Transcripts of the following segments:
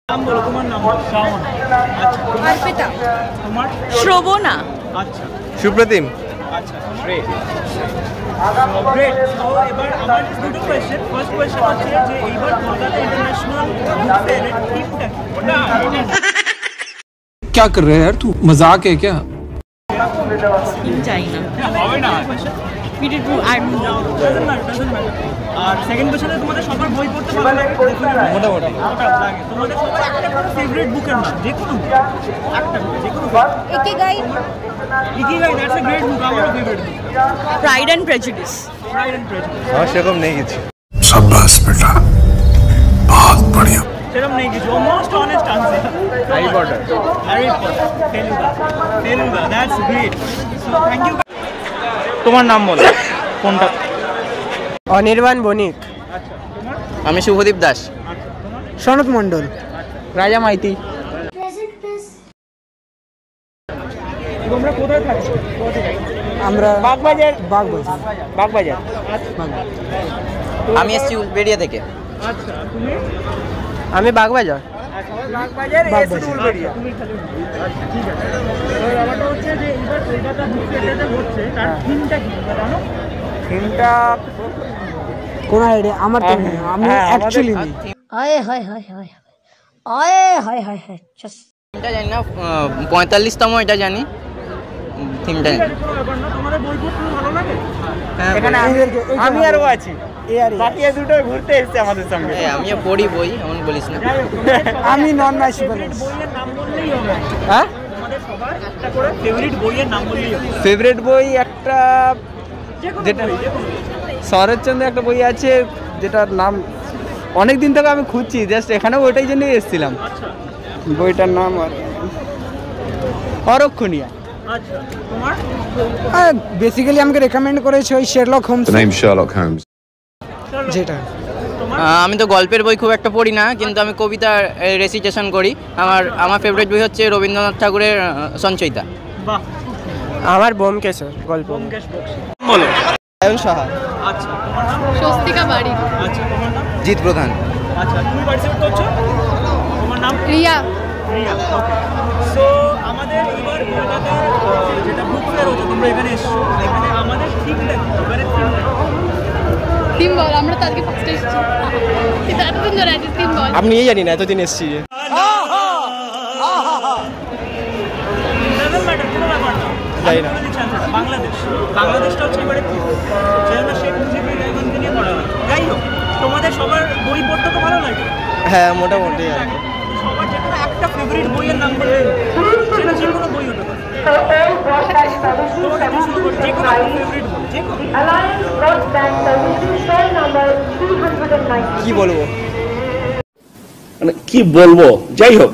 নাম বলো, তোমার নাম বলো। শাওন। আচ্ছা, অর্পিতা। তোমার? শ্রবণা। আচ্ছা, সুপ্রতিম। আচ্ছা, গ্রেট। গ্রেট। সো এবার আমার দুটো কোয়েশ্চেন। ফার্স্ট কোয়েশ্চেন হচ্ছে যে এইবার কলকাতা ইন্টারন্যাশনাল বুক ফেয়ারের থিমটা কি? क्या कर रहे हैं यार, तू मजाक है क्या? চাই না। হবে না। আর সেকেন্ড কোয়েশ্চেনে তোমাদের সবার বই পড়তে ভালো লাগে? মোটামুটি। লাগে। তোমাদের সবার একটা করে ফেভারিট বুকের নাম, যে কোনো একটা, যে কোনো Ikigai. Ikigai, that's a great book. আমারও favourite book. Pride and Prejudice. Pride and Prejudice. আমার সেরকম নেই কিছু। शाबाश बेटा, बहुत बढ़िया। সেরকম নেই কিছু। Most honest answer. Harry Potter. Harry Potter. Telugu, that's great. So thank you. তোমার নাম বলো, কোনটা? অনির্বাণ বণিক। আচ্ছা, তোমার? আমি শুভদীপ দাস। আচ্ছা, তোমার? সনৎ মণ্ডল। রাজা মাইতি। তোমরা কোথায় থাকো? আমরা বাগবাজার। বাগবাজার। বাগবাজার। আমি এসছি উলবেড়িয়া থেকে। আচ্ছা, তুমি? আমি বাগবাজার। বাগবাজার এসে উলবেড়িয়া। তুমি খালি। আচ্ছা, ঠিক আছে। তো ব্যাপারটা হচ্ছে যে এইবার কলকাতা বুক ফেয়ারটা হচ্ছে, তার থিমটা কি জানো? থিমটা কোন আইডিয়া আমার তো নেই, আমি অ্যাকচুয়ালি নেই। আয় হায় হায় হায় আয় হায় হায় হায় জাস্ট থিমটা জানি না, 45তম এটা জানি। থিমটা ঠিক আছে, কোনো ব্যাপার না। তোমাদের বই পড়তে ভালো লাগে? এখানে আমি আরও আছি। বাকি এ দুটো ঘুরতে এসেছে আমাদের সঙ্গে। আমিও পড়ি বই, এমন বলিস না। যাই হোক, তোমাদের আমি নন ম্যাচ ফেভারিট বইয়ের নাম বললেই হবে। হ্যাঁ, তোমাদের সবার একটা করে ফেভারিট বইয়ের নাম বললেই হবে। ফেভারিট বই একটা যে কোনো যেটা- বই, যে কোনো বই। শরৎচন্দ্র একটা বই আছে যেটার নাম অনেক দিন থেকে আমি খুঁজছি, জাস্ট এখানেও ওইটাই জন্যই এসেছিলাম। আচ্ছা, বইটার নাম অরক্ষণীয়া। আচ্ছা, তোমার? বেসিক্যালি আমাকে রেকমেন্ড করেছে ওই Sherlock Holmes. The name's Sherlock Holmes. যেটা তোমার? আমি তো গল্পের বই খুব একটা পড়ি না, কিন্তু আমি কবিতা রেসিটেশন করি। আমার ফেভারিট বই হচ্ছে রবীন্দ্রনাথ ঠাকুরের সঞ্চয়িতা। বাহ, আমার বোমকেশ গল্প। ব্যোমকেশ বক্সী। বলো। সায়ন সাহা। আচ্ছা, তোমার নাম? স্বস্তিকা বাড়ি। আচ্ছা, তোমার নাম? জিৎ প্রধান। আচ্ছা, তুমি পার্টিসিপেট করছো? তোমার নাম? রিয়া। রিয়া। ওকে। সো আমাদের এবার কলকাতার যেটা বুক ফেয়ার হচ্ছে, তোমরা এখানে এসছো, এখানে আমাদের থিমটা কি? এবারে থিমটা টিম বল, আমরা তো আজকে ফার্স্ট এসেছি। এটা এতদিন ধরে আছে টিম বল। আমি নিজেই জানি না, এতদিন এসেছি। ডাজন্ট ম্যাটার, কোনো ব্যাপার না। জানি না। আমি বলে দিচ্ছি answer টা। বাংলাদেশটা হচ্ছে এবারে থিম। যেহেতু শেখ মুজিবুর রহমানকে নিয়ে করা হয়। যাই হোক, তোমাদের সবার বই পড়তে তো ভালো লাগে? হ্যাঁ, মোটামুটি আর কি। সবার যে কোনো একটা ফেভারিট বইয়ের নাম বলে, সেটা যে কোনো বই হতে পারে। তোমাকে দিয়ে শুরু করি, যে কোনো একটা ফেভারিট বই, যে কোনো। কি বলবো, মানে কি বলবো, যাই হোক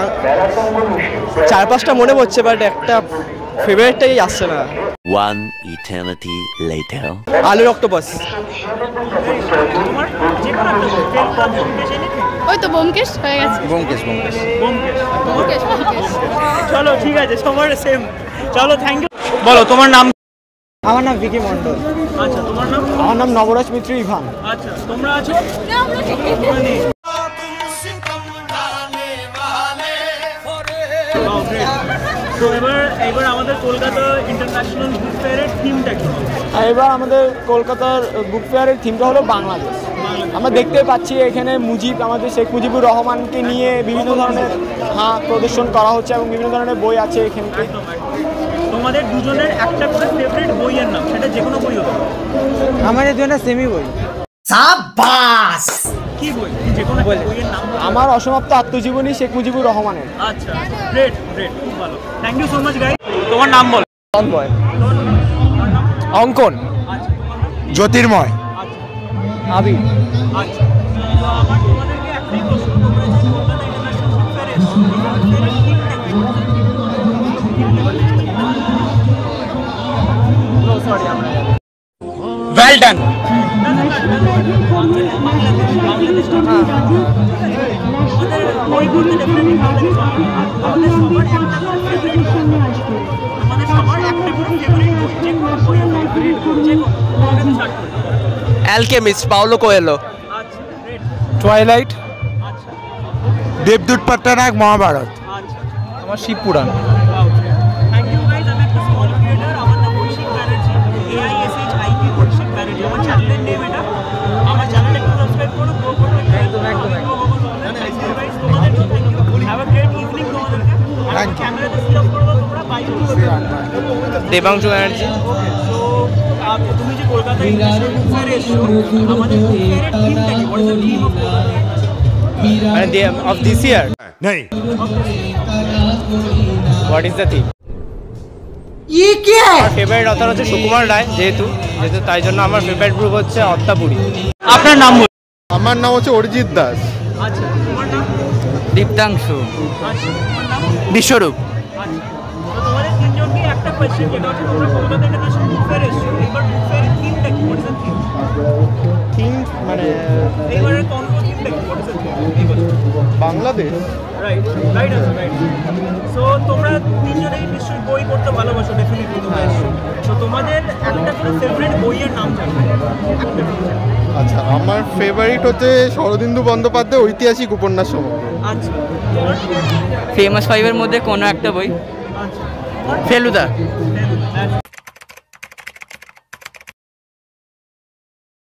চার পাঁচটা মনে পড়ছে, বাট একটা ফেভারিটটাই আসছে না। One eternity later. আলুর অক্টোপাস। তোমার যে কোনো একটা বই, তেলুগু, ব্যোমকেশ, anything? ওই তো ব্যোমকেশ হয়ে গেছে। ব্যোমকেশ। ব্যোমকেশ। ব্যোমকেশ ব্যোমকেশ। চলো, ঠিক আছে, সবার সেম। চলো, থ্যাংক ইউ। বলো, তোমার নাম? আমার নাম ভিকি মণ্ডল। আচ্ছা, তোমার নাম? আমার নাম নবরাজ মিত্র ইভান। আচ্ছা, তোমরা আছো? তো এবার আমাদের কলকাতা ইন্টারন্যাশনাল বুক ফেয়ারের থিমটা কি? আর এবার আমাদের কলকাতার বুক ফেয়ারের থিমটা হলো বাংলাদেশ। আমরা দেখতে পাচ্ছি এখানে আমাদের শেখ মুজিবুর রহমানকে নিয়ে বিভিন্ন ধরনের প্রদর্শন করা হচ্ছে এবং বিভিন্ন ধরনের বই আছে এখানে। একদম। তোমাদের দুজনের একটা করে ফেভারিট বইয়ের নাম, সেটা যে কোনো বই হতে পারে। আমাদের জন্য সেমি বই। কি বই? যে কোনো একটা বইয়ের নাম বলো। আমার অসমাপ্ত আত্মজীবনী শেখ মুজিবুর রহমানের। আচ্ছা, গ্রেট, খুব ভালো। Thank you so much guys. তোমার নাম বলো। অঙ্কন। আচ্ছা, ज्योतिर्मय। আচ্ছা, আবি। আচ্ছা। আমার তোমাদেরকে একটাই প্রশ্ন, তোমরা যে কলকাতা ইন্টারন্যাশনাল বুক ফেয়ারে এসেছো, ফেয়ারের থিমটা কি? সরি, আমরা वेल डन। বাংলাদেশটা আমাদের বই পড়তে ডেফিনেটলি ভালো লাগে। আমাদের সবার একটা করে ফেভারিট বই। আমাদের সবার একটা করে ফেভারিট বই, যে কোনো বই ফেভারিট বই, যে কোনো। তোমাকে তো স্টার্ট করি। Alchemist, Paulo Coelho. আচ্ছা, গ্রেট। টুয়াইলাইট। আচ্ছা, দেবদূত পট্টনায়ক মহাভারত। আচ্ছা, আমার শিবপুরাণ। Thank you guys. আমি একটা স্মল ক্রিয়েটার, আমার নাম ঐশিক ব্যানার্জি, AISHIK ঐশিক ব্যানার্জি আমার চ্যানেলের নেম এটা। আমার চ্যানেলটা একটু সাবস্ক্রাইব করো, গ্রো করো। একদম একদম তোমাদের thank you, have a great evening তোমাদেরকে। Thank you. ক্যামেরাতে সুইচ অফ করবো তোমরা, বাই। দেবাংশু ব্যানার্জি। সো তুমি যে কলকাতা ইন্টারন্যাশনাল বুক ফেয়ারে এসছো, আমাদের বুক ফেয়ারের থিমটা কি? What is the theme of Kolkata? মানে অফ দিস ইয়ার नहीं হোয়াট ইজ দ্য থিম? আমার ফেভারিট অথর হচ্ছে সুকুমার রায়, যেহেতু তাই জন্য আমার ফেভারিট গ্রুপ হচ্ছে অত্যাপুরী। আপনার নাম বলুন। আমার নাম হচ্ছে অরিজিৎ দাস। আচ্ছা, তোমার নাম? দীপ্তাংশু। আচ্ছা, তোমার নাম? বিশ্বরূপ। আচ্ছা, তো তোমাদের তিনজনকে একটা কোয়েশ্চেন, যেটা হচ্ছে তোমরা কলকাতা ইন্টারন্যাশনাল বুক ফেয়ারে এসছো, এবার বুক ফেয়ারের থিমটা কি? What is the theme? Theme মানে এইবারের কনভো থিমটা কি? হোয়াট ইজ দ্য থিম এই বছর? বাংলাদেশ। রাইট রাইট আছে, রাইট। সো তোমরা তিনজনেই নিশ্চয়ই বই পড়তে ভালোবাসো, ডেফিনেটলি তোমরা এসছো। তো তোমাদের একটা কোনো ফেভারিট বইয়ের নাম জানো? একটা বই। আচ্ছা, আমার ফেভারিট হচ্ছে শরদিন্দু বন্দ্যোপাধ্যায় ঐতিহাসিক উপন্যাস সমগ্র। আচ্ছা, তোমার? ফেমাস ফাইভের মধ্যে কোনো একটা বই। আচ্ছা, ফেলুদা।